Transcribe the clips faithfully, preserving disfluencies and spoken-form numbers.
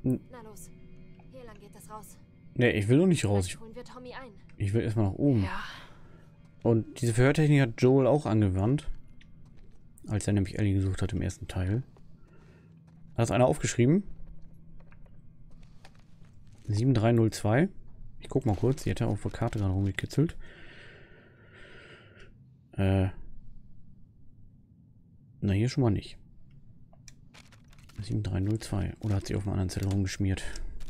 Na los, hier lang geht es raus. Ne, ich will doch nicht raus. Ich, Holen wir Tommy ein. ich will erstmal nach oben. Ja. Und diese Verhörtechnik hat Joel auch angewandt. Als er nämlich Ellie gesucht hat im ersten Teil. Hat das einer aufgeschrieben? sieben drei null zwei. Ich guck mal kurz. Die hat ja auf der Karte gerade rumgekitzelt. Äh. Na, hier schon mal nicht. sieben drei null zwei. Oder hat sie auf einem anderen Zettel rumgeschmiert?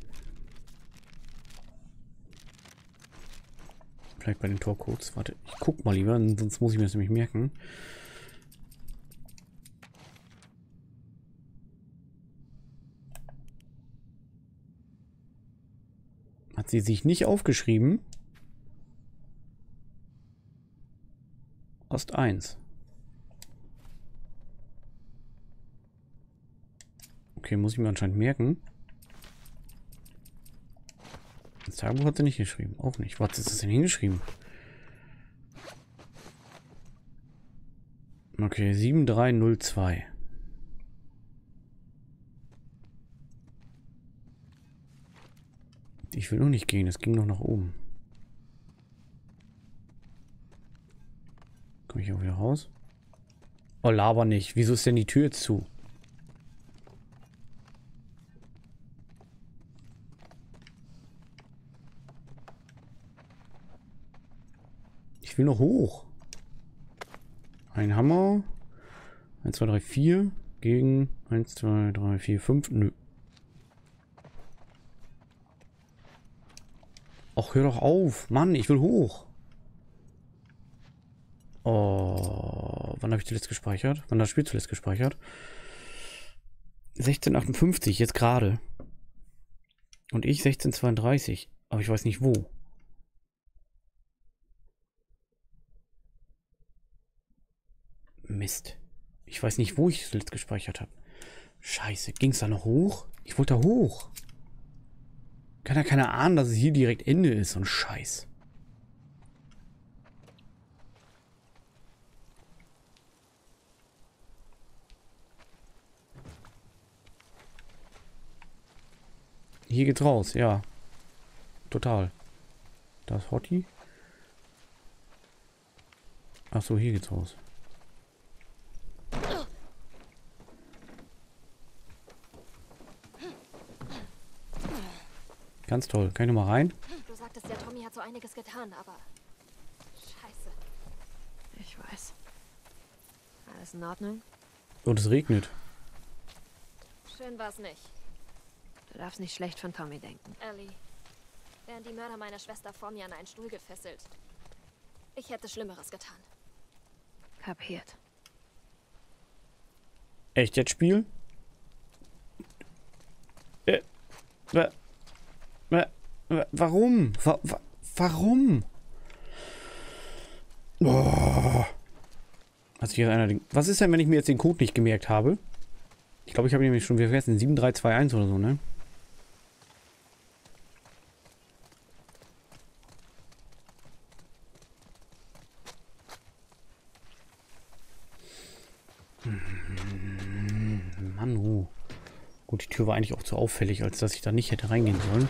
Vielleicht bei den Torcodes. Warte, ich guck mal lieber, sonst muss ich mir das nämlich merken. Hat sie sich nicht aufgeschrieben? Ost eins. Okay, muss ich mir anscheinend merken. Das Tagebuch hat sie nicht geschrieben. Auch nicht. Was ist das denn hingeschrieben? Okay, sieben drei null zwei. Ich will noch nicht gehen. Es ging noch nach oben. Komme ich auch wieder raus? Oh, laber nicht. Wieso ist denn die Tür jetzt zu? Ich will noch hoch. Ein Hammer. eins, zwei, drei, vier. Gegen eins, zwei, drei, vier, fünf. Nö. Ach, hör doch auf. Mann, ich will hoch. Oh. Wann habe ich zuletzt gespeichert? Wann hat das Spiel zuletzt gespeichert? sechzehn achtundfünfzig, jetzt gerade. Und ich sechzehn zweiunddreißig. Aber ich weiß nicht wo. Mist. Ich weiß nicht, wo ich es zuletzt gespeichert habe. Scheiße, ging es da noch hoch? Ich wollte da hoch. Kann ja keiner ahnen, dass es hier direkt Ende ist. So ein Scheiß. Hier geht's raus, ja. Total. Da ist Hottie. Ach so, hier geht's raus. Ganz toll. Kann ich noch mal rein? Du sagtest ja, Tommy hat so einiges getan, aber... Scheiße. Ich weiß. Alles in Ordnung? Und es regnet. Schön war's nicht. Du darfst nicht schlecht von Tommy denken. Ellie, wären die Mörder meiner Schwester vor mir an einen Stuhl gefesselt. Ich hätte Schlimmeres getan. Kapiert. Echt jetzt Spiel? Äh, wa, wa, wa, warum? Wa, wa, warum? Oh. Also hier einer den, was ist denn, wenn ich mir jetzt den Code nicht gemerkt habe? Ich glaube, ich habe ihn nämlich schon wieder vergessen. sieben drei zwei eins oder so, ne? Mann, oh. Gut, die Tür war eigentlich auch zu auffällig, als dass ich da nicht hätte reingehen sollen.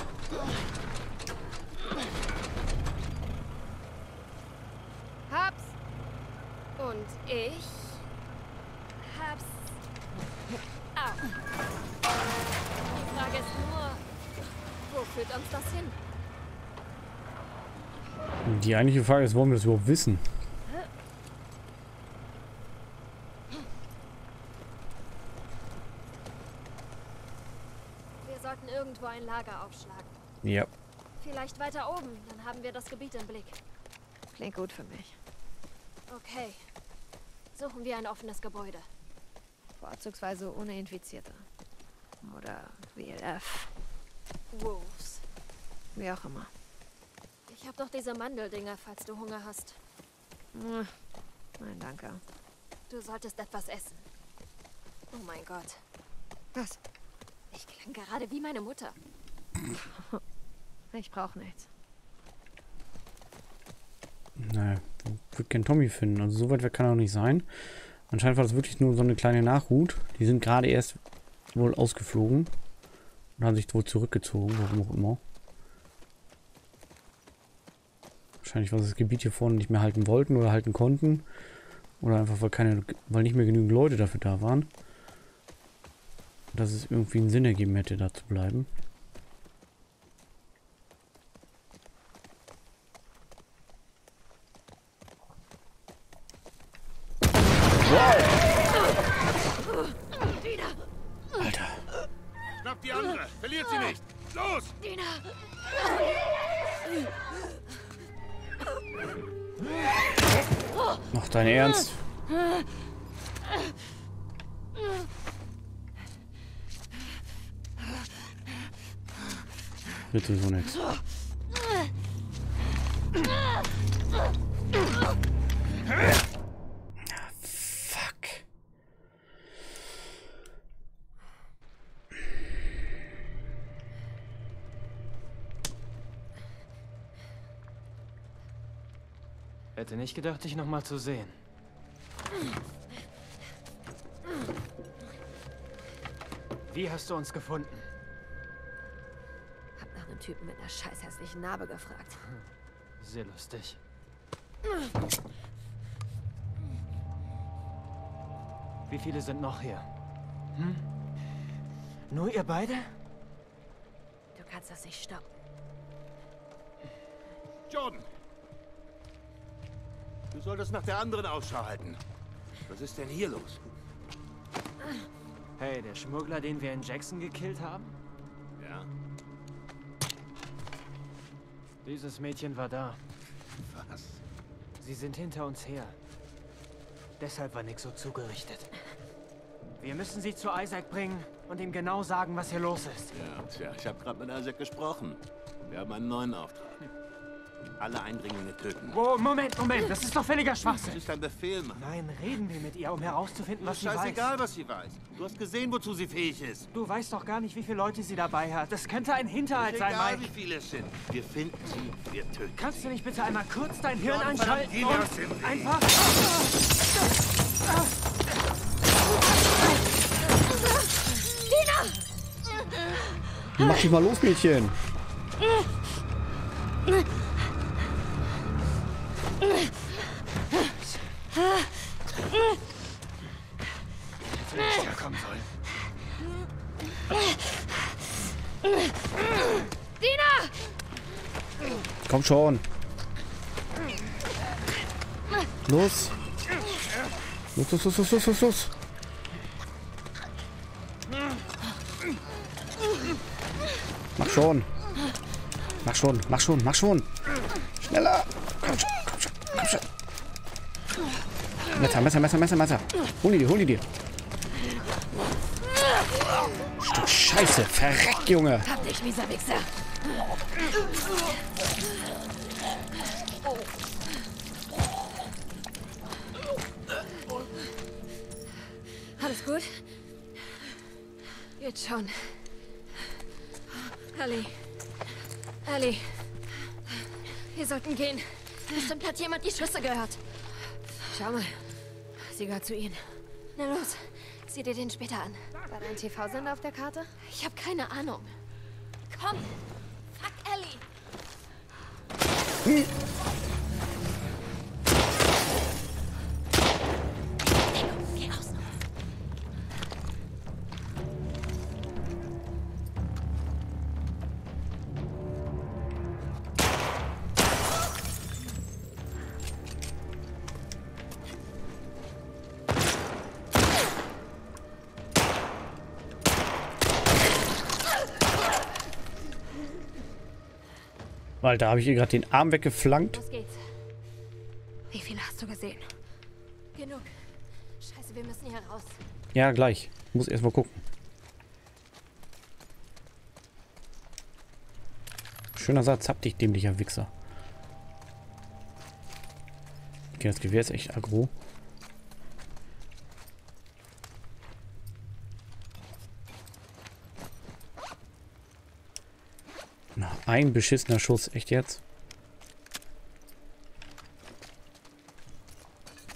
Hab's. Und ich hab's. Ah. Die Frage ist nur, wo führt uns das hin? Die eigentliche Frage ist, wollen wir das überhaupt wissen? Wir sollten irgendwo ein Lager aufschlagen. Ja. Vielleicht weiter oben, dann haben wir das Gebiet im Blick. Klingt gut für mich. Okay. Suchen wir ein offenes Gebäude. Vorzugsweise ohne Infizierte. Oder W L F. Wolves. Wie auch immer. Ich habe doch diese Mandeldinger, falls du Hunger hast. Nein, danke. Du solltest etwas essen. Oh mein Gott. Was? Ich klang gerade wie meine Mutter. Ich brauche nichts. Naja, ich würde keinen Tommy finden. Also so weit weg kann er auch nicht sein. Anscheinend war das wirklich nur so eine kleine Nachhut. Die sind gerade erst wohl ausgeflogen. Und haben sich wohl zurückgezogen, warum auch immer. Wahrscheinlich, weil sie das Gebiet hier vorne nicht mehr halten wollten oder halten konnten. Oder einfach, weil keine, weil nicht mehr genügend Leute dafür da waren. Dass es irgendwie einen Sinn ergeben hätte, da zu bleiben. Alter. Schnapp die andere! Verliert sie nicht! Los! Dina! Noch dein Ernst? Wird sowieso nichts. Fuck. Hätte nicht gedacht, dich noch mal zu sehen. Wie hast du uns gefunden? Hab nach einem Typen mit einer scheiß hässlichen Narbe gefragt. Sehr lustig. Wie viele sind noch hier? Hm? Nur ihr beide? Du kannst das nicht stoppen. Jordan! Du solltest nach der anderen Ausschau halten. Was ist denn hier los? Hey, der Schmuggler, den wir in Jackson gekillt haben? Ja? Dieses Mädchen war da. Was? Sie sind hinter uns her. Deshalb war Nick so zugerichtet. Wir müssen sie zu Isaac bringen und ihm genau sagen, was hier los ist. Ja, tja, ich habe gerade mit Isaac gesprochen. Wir haben einen neuen Auftrag. Alle Eindringlinge töten. Oh, Moment, Moment, das ist doch völliger Das Schwachsinn. ist ein Befehl, Mann. Nein, reden wir mit ihr, um herauszufinden, was sie weiß. Scheißegal, was sie weiß. Du hast gesehen, wozu sie fähig ist. Du weißt doch gar nicht, wie viele Leute sie dabei hat. Das könnte ein Hinterhalt sein, Egal, Mike. wie viele es sind. Wir finden sie, wir töten Kannst sie. du nicht bitte einmal kurz dein Hirn Jordan, einschalten verdammt, geh mir aus dem und Weg. einfach... Mach dich mal los, Mädchen. Hätte nicht herkommen sollen. Dina! Komm schon. Los. Los, los, los, los, los, los, los. Mach schon. Mach schon, mach schon, mach schon. Schneller. Komm schon, komm schon, komm schon. Messer, Messer, Messer, Messer, Messer. Hol die dir, hol die dir. Stück Scheiße. Verreckt, Junge. Hab dich, mieser Wichser! Alles gut? Jetzt schon. Ellie. Ellie. Wir sollten gehen. Bestimmt hat jemand die Schüsse gehört. Schau mal. Sie gehört zu ihnen. Na los. Sieh dir den später an. War dein T V-Sender auf der Karte? Ich habe keine Ahnung. Komm. Fuck Ellie. Hm. Geh raus. Weil da habe ich ihr gerade den Arm weggeflankt. Los geht's. Wie viele hast du gesehen? Genug. Scheiße, wir müssen hier raus. Ja, gleich. Muss erst mal gucken. Schöner Satz, hab dich, dämlicher Wichser. Okay, das Gewehr ist echt aggro. Na, ein beschissener Schuss. Echt jetzt?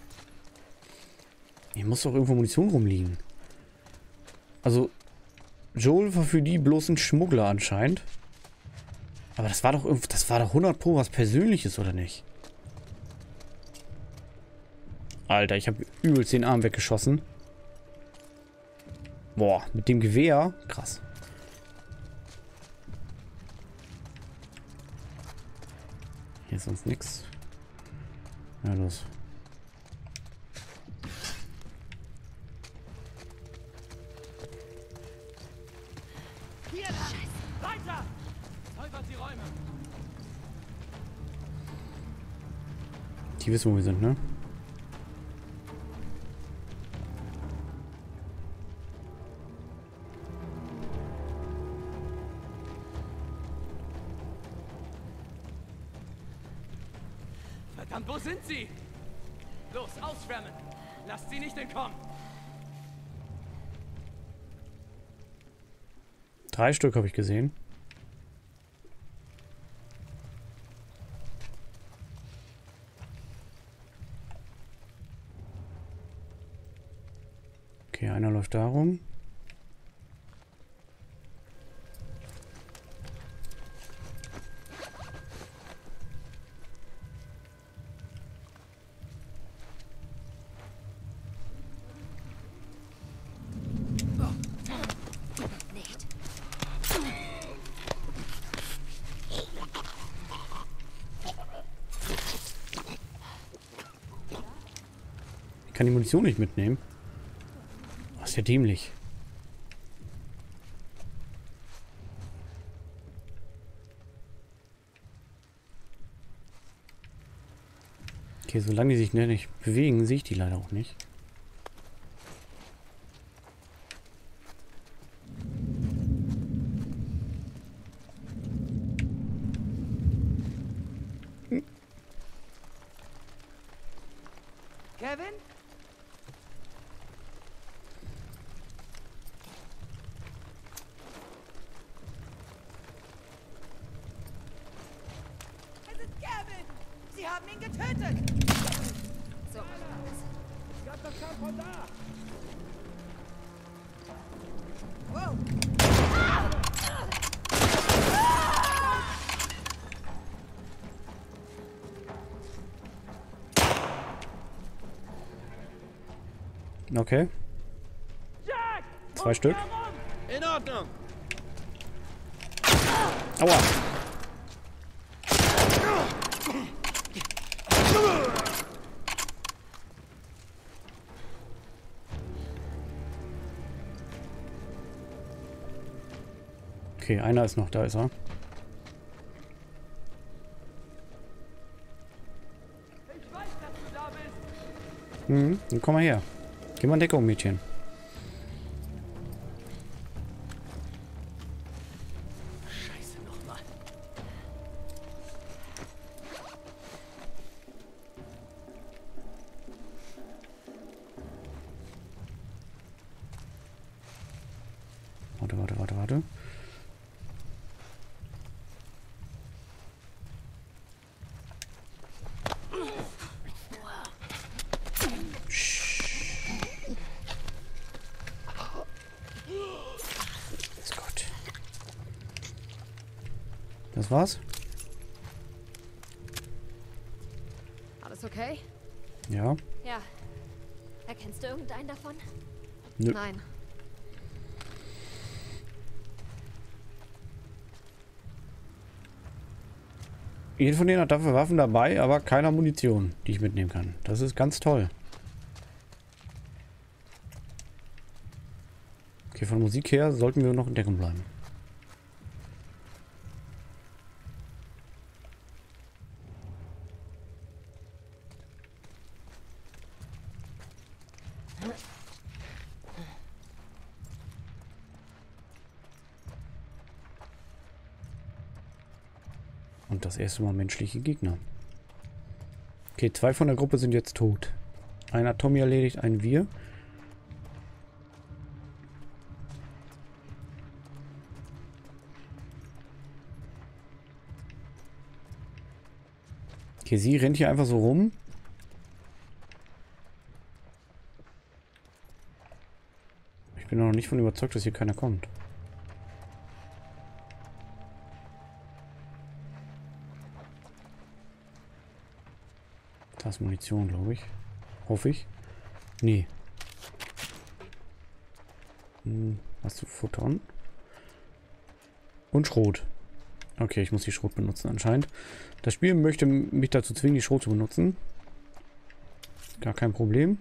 Hier muss doch irgendwo Munition rumliegen. Also, Joel war für die bloß ein Schmuggler anscheinend. Aber das war doch irgendwie, das war doch hundert Pro was Persönliches, oder nicht? Alter, ich habe übelst den Arm weggeschossen. Boah, mit dem Gewehr. Krass. Hier ist sonst nichts. Na los. Hier lang! Weiter! Säubert die Räume! Die wissen, wo wir sind, ne? Verdammt, wo sind sie? Los, ausschwärmen! Lasst sie nicht entkommen! Drei Stück habe ich gesehen. Okay, einer läuft da rum. Ich kann die Munition nicht mitnehmen. Das ist ja dämlich. Okay, solange die sich nicht bewegen, sehe ich die leider auch nicht. Kevin? Es ist Kevin! Sie haben ihn getötet! So, Ich hab doch keinen von da! Wow! Okay. Zwei Stück. In Ordnung. Aua. Okay, einer ist noch, da ist er. Ich weiß, dass du da bist! Mhm, dann komm mal her. Geh mal in Deckung, Mädchen. Scheiße nochmal. Warte, warte, warte, warte. Ist gut. Das war's? alles okay? Ja. Ja. Erkennst du irgendeinen davon? Nö. Nein. Jeder von denen hat dafür Waffen dabei, aber keine Munition, die ich mitnehmen kann. Das ist ganz toll. Okay, von Musik her sollten wir noch in Deckung bleiben. Und das erste Mal menschliche Gegner. Okay, zwei von der Gruppe sind jetzt tot. Einer hat Tommy erledigt, einen wir. Okay, sie rennt hier einfach so rum. Ich bin noch nicht von überzeugt, dass hier keiner kommt. Das ist Munition, glaube ich. Hoffe ich. Nee. Hm, was zu futtern? Und Schrot. Okay, ich muss die Schrot benutzen anscheinend. Das Spiel möchte mich dazu zwingen, die Schrot zu benutzen. Gar kein Problem.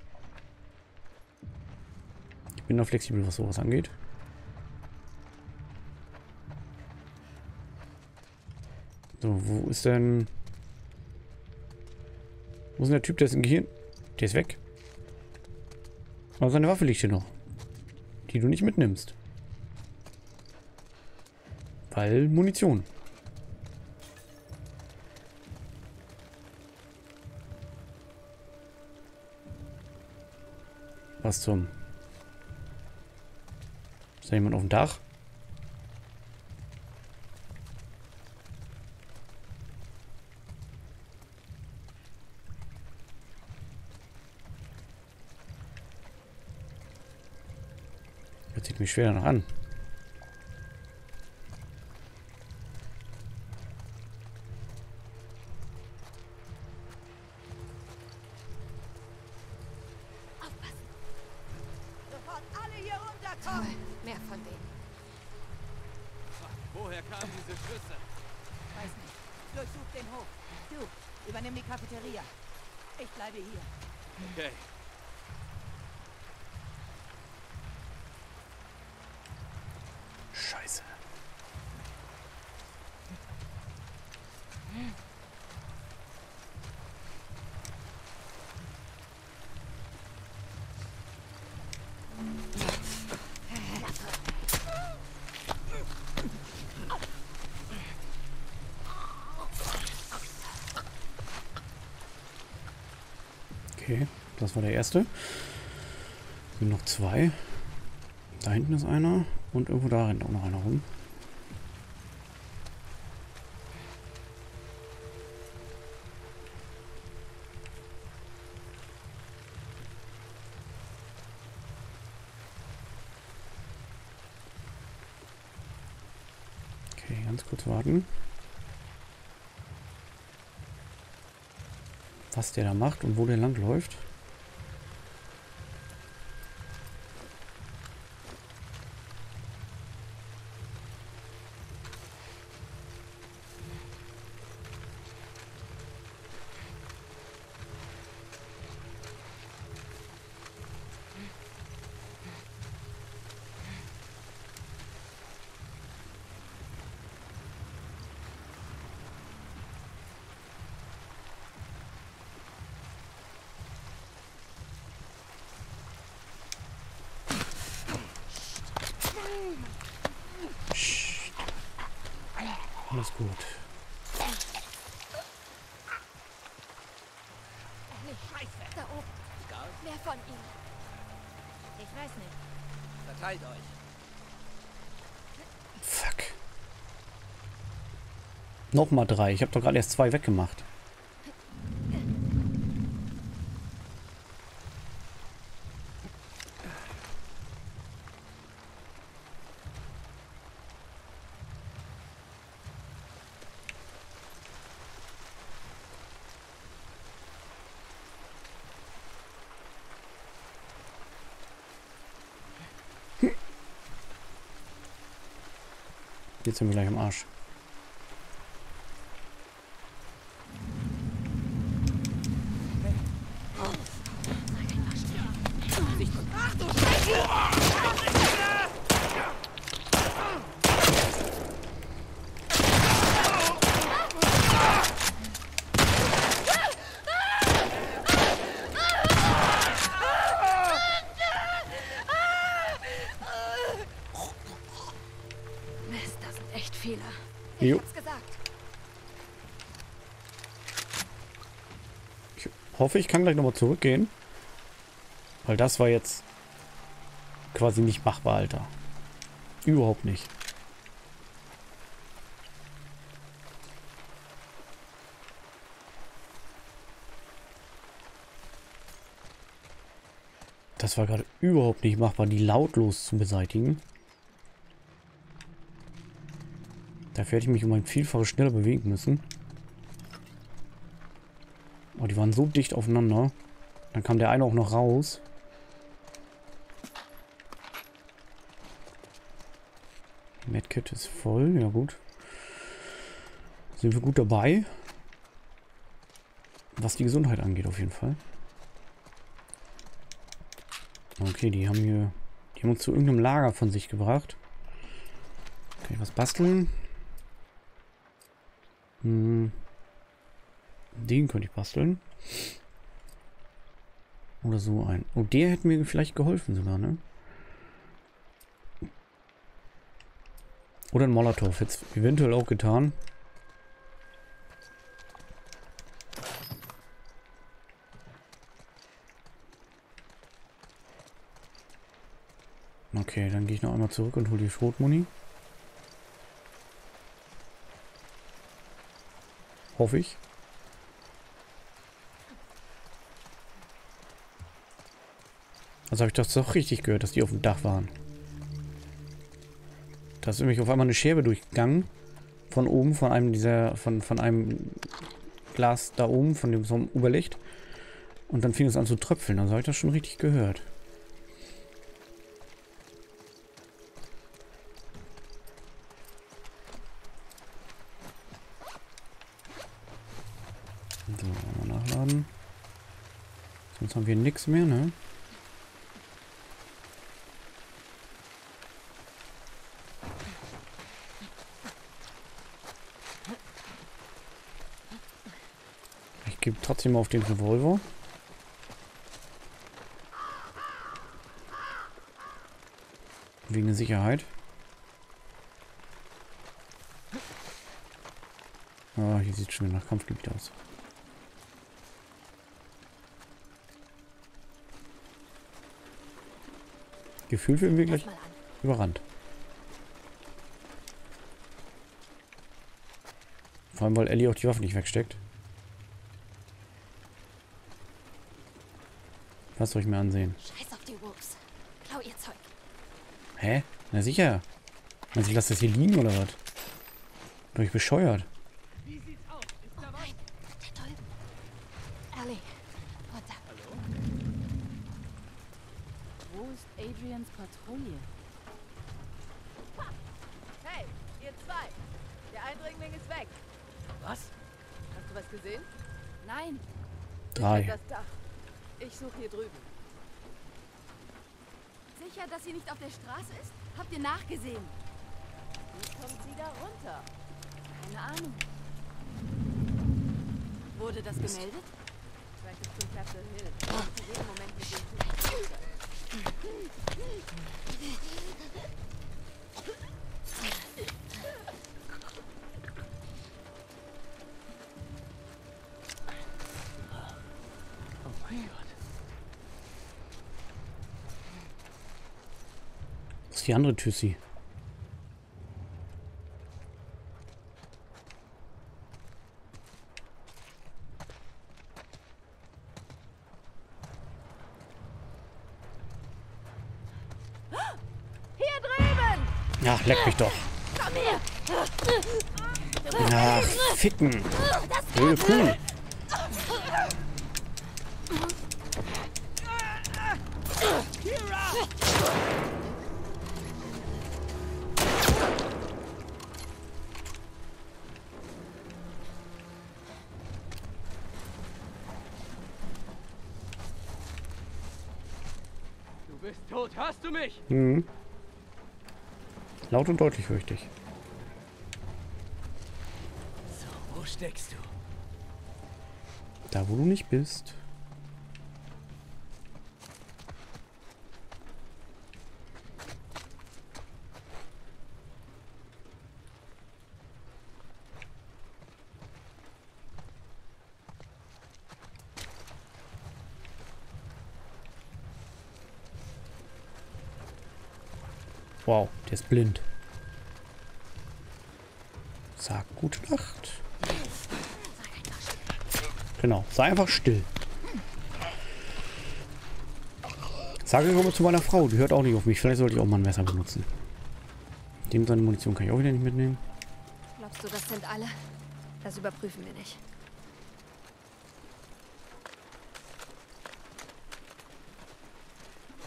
Ich bin da flexibel, was sowas angeht. So, wo ist denn... Wo ist denn der Typ, der ist im Gehirn? Der ist weg. Aber seine Waffe liegt hier noch. Die du nicht mitnimmst. Weil Munition. Was zum... Ist da jemand auf dem Dach? Das sieht mich schwer danach an. Sofort alle hier Toll, runterkommen. mehr von denen. Woher kamen diese Schüsse? Weiß nicht. Durchsuch den Hof. Du, übernimm die Cafeteria. Ich bleibe hier. Okay. Scheiße. Okay, das war der erste. Sind noch zwei. Da hinten ist einer und irgendwo da rennt auch noch einer rum. Okay, ganz kurz warten. Was der da macht und wo der lang läuft. Psst. Alles gut. Scheiße. Da oben. Mehr von ihnen. Ich weiß nicht. Verteilt euch. Fuck. Nochmal drei. Ich habe doch gerade erst zwei weggemacht. Jetzt sind wir gleich am Arsch. Mist, das sind echt viele. Jo. Ich hab's gesagt. Ich hoffe, ich kann gleich nochmal zurückgehen. Weil das war jetzt quasi nicht machbar, Alter. Überhaupt nicht. Das war gerade überhaupt nicht machbar, die lautlos zu beseitigen. Dafür hätte ich mich um ein Vielfaches schneller bewegen müssen. Oh, die waren so dicht aufeinander. Dann kam der eine auch noch raus. Medkit ist voll, ja gut. Sind wir gut dabei. Was die Gesundheit angeht, auf jeden Fall. Okay, die haben hier... Die haben uns zu irgendeinem Lager von sich gebracht. Kann ich was basteln? Hm. Den könnte ich basteln. Oder so ein. Oh, der hätte mir vielleicht geholfen sogar, ne? Oder ein Molotow. Jetzt eventuell auch getan. Okay, dann gehe ich noch einmal zurück und hole die Schrotmuni. Hoffe ich. Also habe ich das doch richtig gehört, dass die auf dem Dach waren. Da ist nämlich auf einmal eine Scherbe durchgegangen. Von oben, von einem dieser, von, von einem Glas da oben, von dem so einem Oberlicht. Und dann fing es an zu tröpfeln. Also habe ich das schon richtig gehört. So, mal nachladen. Sonst haben wir nichts mehr, ne? Ich gebe trotzdem mal auf den Revolver. Wegen der Sicherheit. Ah, hier sieht es schon wieder nach Kampfgebiet aus. Gefühlt werden wir gleich überrannt. Vor allem, weil Ellie auch die Waffe nicht wegsteckt. Was soll ich mir ansehen? Scheiß auf die Wolves. Klau ihr Zeug. Hä? Na sicher. Meinst du, ich lasse das hier liegen oder was? Bin ich bescheuert? Wie sieht's aus? Ist Oh da was? nein, der Teufel. Ellie, runter. Wo ist Adrians Patrouille? Hey, ihr zwei. Der Eindringling ist weg. Was? Hast du was gesehen? Nein, Drei. Das Dach. Ich suche hier drüben. sicher, dass sie nicht auf der Straße ist? Habt ihr nachgesehen? Wie kommt sie da runter? Keine Ahnung. Wurde das gemeldet? Vielleicht ist zum Captain Hill. Zu dem Moment mit dem Typen. Oh mein Gott. Das ist die andere Tüssi. Hier drüben! Ach, leck mich doch. Komm her! Ach, ficken. Blöde Kuh. Du bist tot, hörst du mich? Mhm. Laut und deutlich höre ich dich. So, wo steckst du? Da, wo du nicht bist. Wow, der ist blind. Sag gute Nacht. Genau, sei einfach still. Sage ich aber zu meiner Frau, die hört auch nicht auf mich. Vielleicht sollte ich auch mal ein Messer benutzen. Dem seine Munition kann ich auch wieder nicht mitnehmen. Glaubst du, das sind alle? Das überprüfen wir nicht.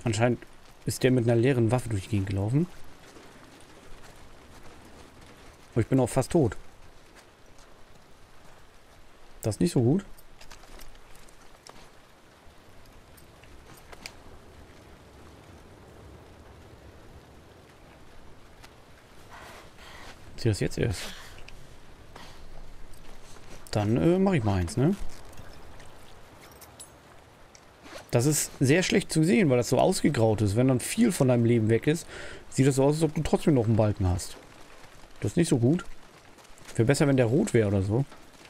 Anscheinend ist der mit einer leeren Waffe durch die Gegend gelaufen. Aber ich bin auch fast tot. Das ist nicht so gut. Ich sehe das jetzt erst. Dann äh, mache ich mal eins, ne? Das ist sehr schlecht zu sehen, weil das so ausgegraut ist. Wenn dann viel von deinem Leben weg ist, sieht das so aus, als ob du trotzdem noch einen Balken hast. Das ist nicht so gut. Wäre besser, wenn der rot wäre oder so.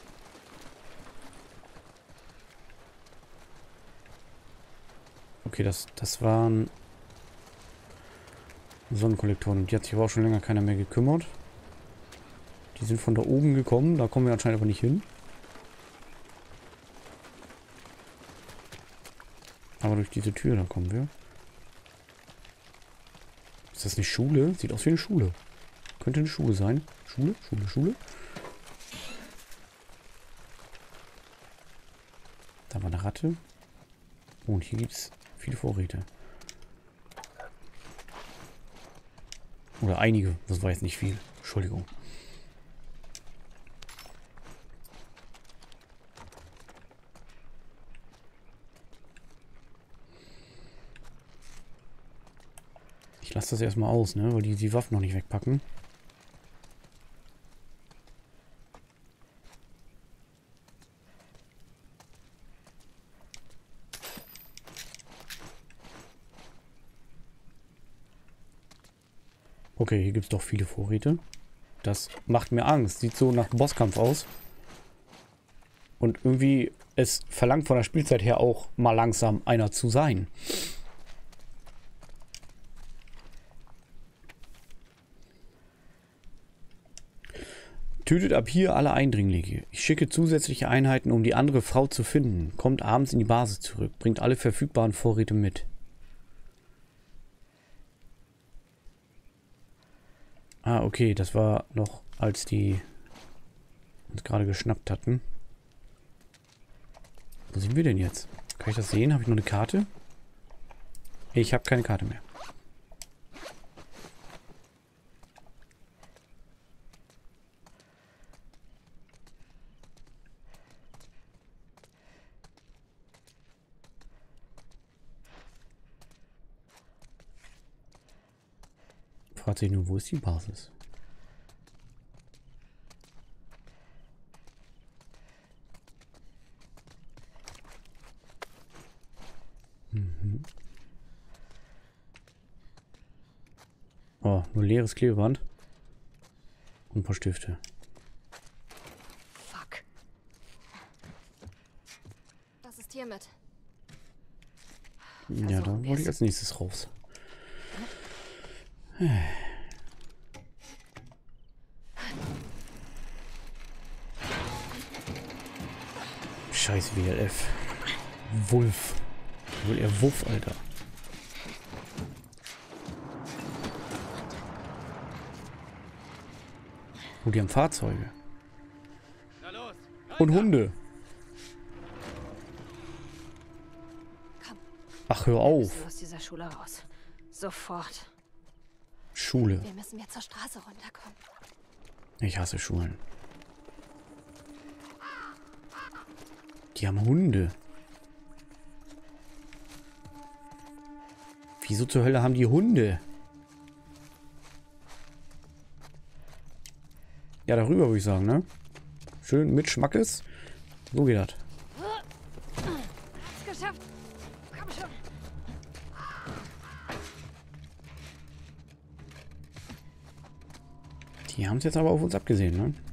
Okay, das, das waren Sonnenkollektoren. Und die hat sich aber auch schon länger keiner mehr gekümmert. Die sind von da oben gekommen. Da kommen wir anscheinend aber nicht hin. Aber durch diese Tür, da kommen wir. Ist das eine Schule? Sieht aus wie eine Schule. Könnte eine Schule sein. Schule, Schule, Schule. Da war eine Ratte. Oh, und hier gibt es viele Vorräte. Oder einige. Das war jetzt nicht viel. Entschuldigung. Ich lasse das erstmal aus, ne? Weil die die Waffen noch nicht wegpacken. Okay, hier gibt es doch viele Vorräte. Das macht mir Angst. Sieht so nach Bosskampf aus. Und irgendwie, es verlangt von der Spielzeit her auch mal langsam einer zu sein. Tötet ab hier alle Eindringlinge. Ich schicke zusätzliche Einheiten, um die andere Frau zu finden. Kommt abends in die Basis zurück. Bringt alle verfügbaren Vorräte mit. Ah, okay. Das war noch, als die uns gerade geschnappt hatten. Wo sind wir denn jetzt? Kann ich das sehen? Habe ich noch eine Karte? Ich habe keine Karte mehr. Fragt sich nur, wo ist die Basis? Mhm. Oh, nur leeres Klebeband. Und ein paar Stifte. Fuck. Was ist hiermit? Ja, da wollte ich als nächstes raus. Scheiß W L F. Wulf. Wohl eher Wuff, Alter. Oh, die haben Fahrzeuge. Und Hunde. Ach, hör auf. Wir müssen aus dieser Schule raus. Sofort. Schule. Wir müssen jetzt zur Straße runterkommen. Ich hasse Schulen. Die haben Hunde. Wieso zur Hölle haben die Hunde? Ja, darüber würde ich sagen, ne? Schön mit Schmackes. So geht das. Hab's geschafft. Komm schon. Die haben es jetzt aber auf uns abgesehen, ne?